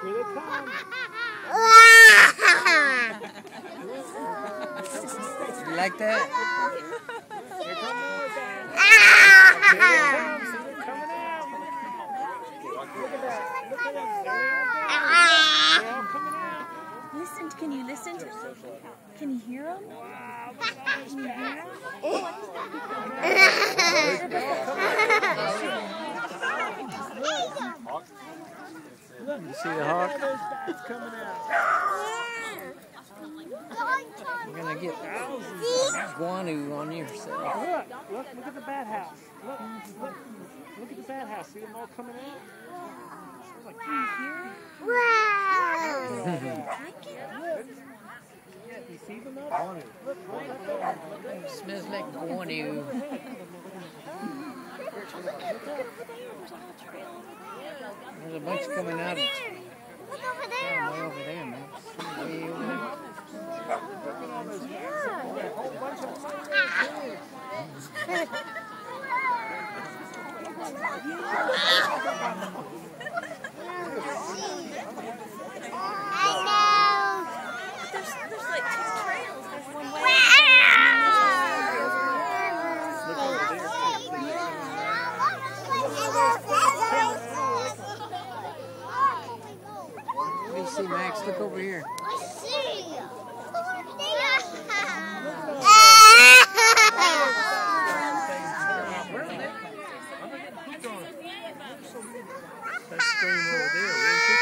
Here they come. You like that? Here come more guys. Here they come. See, they're coming out. Look at that. Look at them. They're all coming out. Listen, can you listen to them? Can you hear them? Wow, look at all this cat. You see the hawk? It's coming out. You're gonna get guano on yourself. Look at the bat house. Look at the bat house. See them all coming out? Like, you see them up? Look right there. Smells like guano. There's a bunch coming out. Look over there. Way over there, man. Way over there. There's like two trails. There's one way. What do you see, Max? Look over here. I see. That stream over there.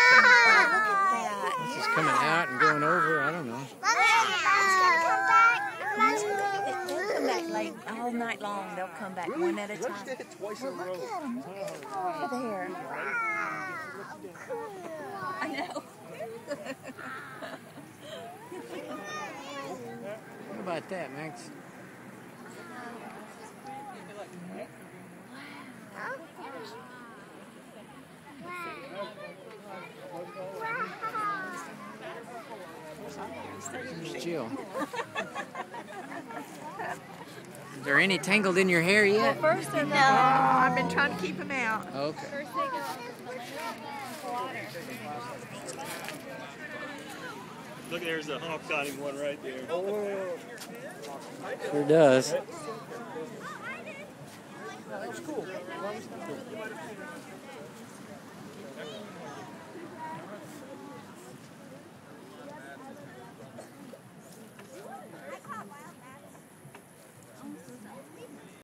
This is coming out and going over. I don't know. They'll come back late, all night long. They'll come back one at a time. Look at them. Over there. I know. What about that, Max? Just chill. Is there any tangled in your hair yet? First they're I've been trying to keep them out. Okay. First they go water. Look, there's a hawk hiding one right there. Sure does. That was cool.